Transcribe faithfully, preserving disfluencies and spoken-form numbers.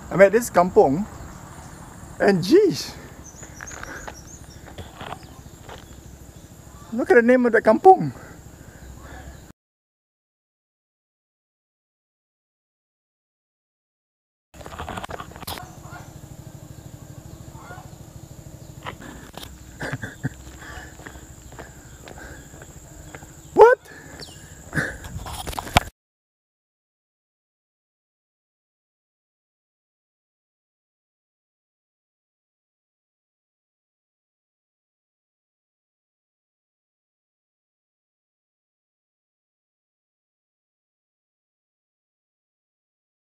I'm at this kampung, and geez, look at the name of the kampung.